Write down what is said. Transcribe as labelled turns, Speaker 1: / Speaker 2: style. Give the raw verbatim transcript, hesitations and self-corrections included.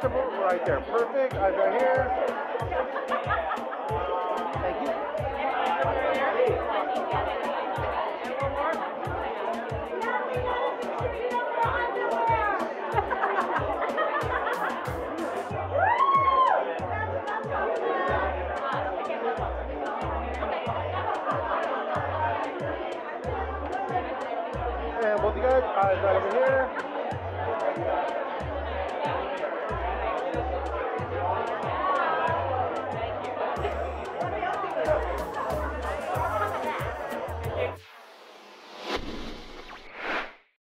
Speaker 1: simple, right there. Perfect. Eyes right here. Thank you. And both you guys, eyes right over